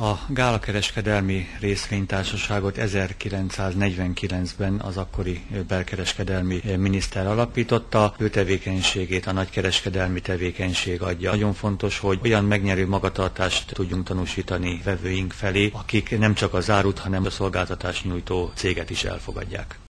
A Gála Kereskedelmi Részvénytársaságot 1949-ben az akkori belkereskedelmi miniszter alapította. Ő tevékenységét a nagykereskedelmi tevékenység adja. Nagyon fontos, hogy olyan megnyerő magatartást tudjunk tanúsítani vevőink felé, akik nem csak az árut, hanem a szolgáltatást nyújtó céget is elfogadják.